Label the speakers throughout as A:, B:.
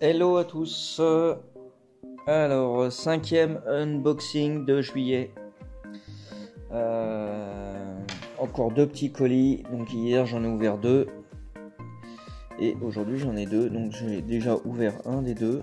A: Hello à tous. Alors, cinquième unboxing de juillet. Encore deux petits colis. Donc hier j'en ai ouvert deux. Et aujourd'hui j'en ai deux. Donc j'ai déjà ouvert un des deux.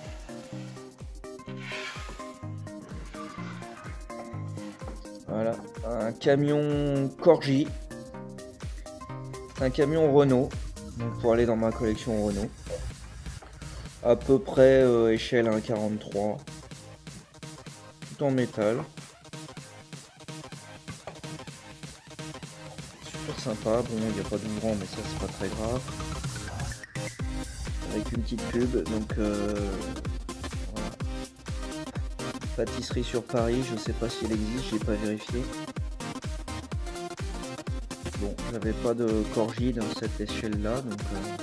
A: Voilà, un camion Corgi. C'est un camion Renault. Donc pour aller dans ma collection Renault. À peu près échelle 1,43. Tout en métal. Super sympa. Bon, il n'y a pas d'ouvrant, mais ça c'est pas très grave. Avec une petite pub. Donc voilà. Pâtisserie sur Paris. Je sais pas si elle existe, j'ai pas vérifié. Bon, j'avais pas de Corgi dans cette échelle là, donc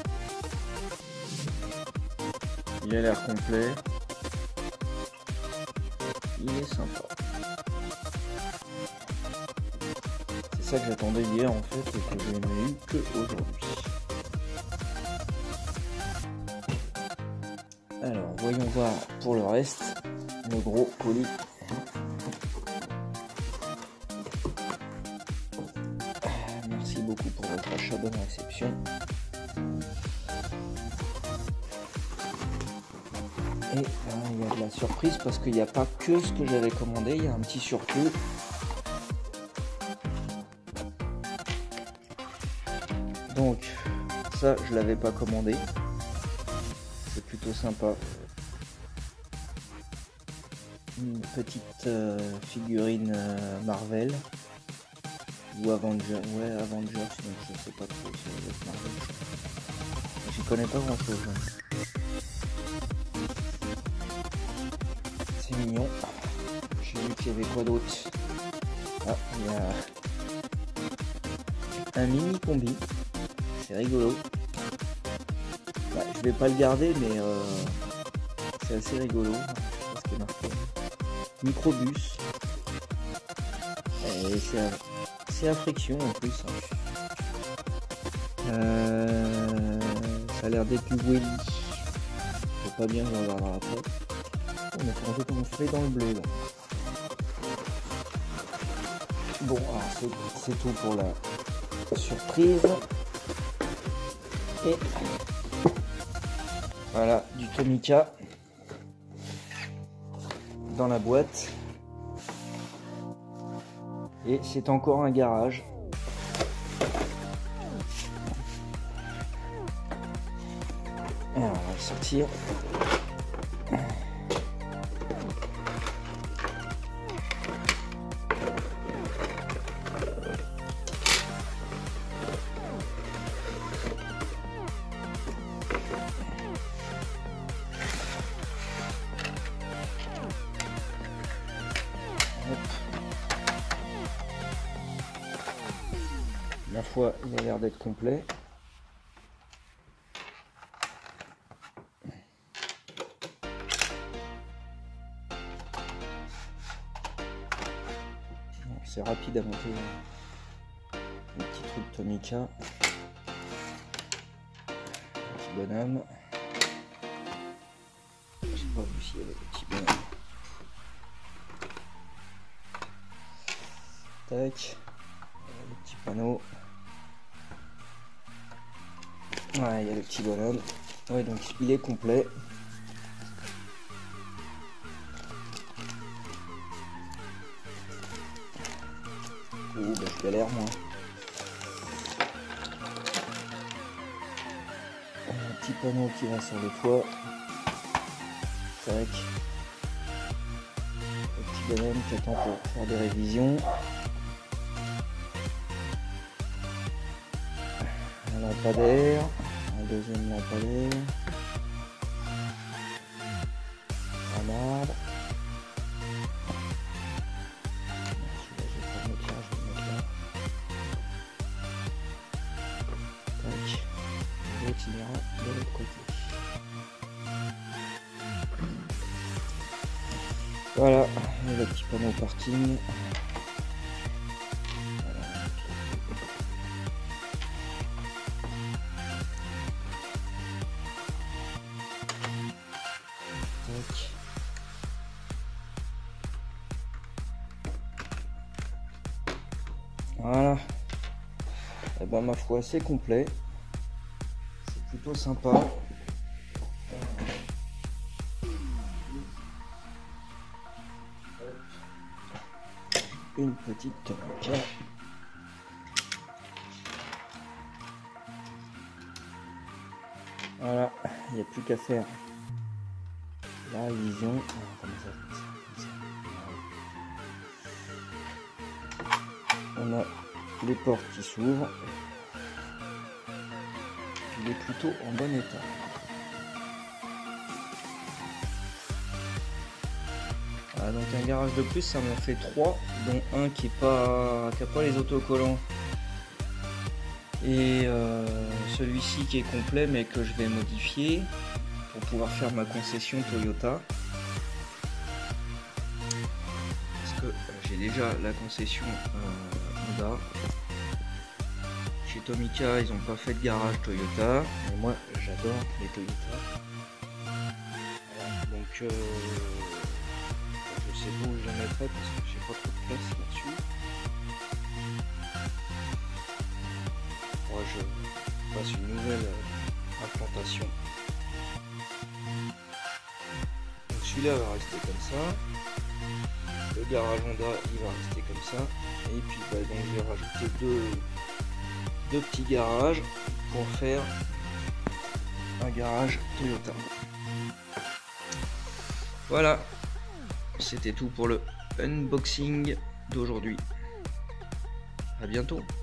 A: il a l'air complet. Il est sympa. C'est ça que j'attendais hier en fait et que je n'ai eu que aujourd'hui. Alors voyons voir pour le reste le gros colis. Merci beaucoup pour votre achat, bonne réception. Et il y a de la surprise parce qu'il n'y a pas que ce que j'avais commandé, il y a un petit surplus. Donc ça je l'avais pas commandé. C'est plutôt sympa. Une petite figurine Marvel. Ou Avenger, ouais Avengers, donc je sais pas trop si ça va être Marvel. J'y connais pas grand chose. C'est mignon. J'ai vu qu'il y avait quoi d'autre. Ah, il y a un mini combi. C'est rigolo. Bah, je vais pas le garder, mais c'est assez rigolo. Je sais pas ce qui est marqué. Microbus. Et c'est à friction en plus. Ça a l'air d'être du Welly. Je sais pas bien, on regardera après. On est rangé comme on fait dans le bleu là. Bon, alors c'est tout pour la surprise. Et voilà, du Tomica dans la boîte. Et c'est encore un garage. Alors, on va le sortir. La fois, il a l'air d'être complet. C'est rapide à monter. Le petit truc Tomica. Petit bonhomme. J'ai pas vu s'il y avait des petits bonhommes. Tac. Le petit panneau. Ouais, il y a le petit bonhomme. Ouais, donc il est complet. Ouh, bah je galère moi. Un petit panneau qui va sur le toit. Tac. Le petit bonhomme qui attend pour faire des révisions. Un lampadaire. Un deuxième lampadaire. Un arbre. Celui-là, je vais pas le mettre là, je vais le mettre là. Tac. L'autre il ira de l'autre côté. Voilà, et le petit panneau parking. Voilà. Et ben ma foi c'est complet. C'est plutôt sympa. Une petite Tomica. Voilà, il n'y a plus qu'à faire la révision. On a les portes qui s'ouvrent. Il est plutôt en bon état. Voilà, donc un garage de plus, ça m'en fait 3, dont un qui n'a pas les autocollants. Et celui-ci qui est complet mais que je vais modifier pour pouvoir faire ma concession Toyota. Parce que j'ai déjà la concession Honda. Chez Tomica, ils n'ont pas fait de garage Toyota, mais moi j'adore les Toyota. Voilà, donc je sais pas où je la mettrai parce que j'ai pas trop de place là-dessus. Moi je passe une nouvelle implantation. Donc celui-là va rester comme ça. Le garage Honda il va rester comme ça. Et puis bah, donc je vais rajouter deux petits garages pour faire un garage Toyota. Voilà, c'était tout pour le unboxing d'aujourd'hui. À bientôt.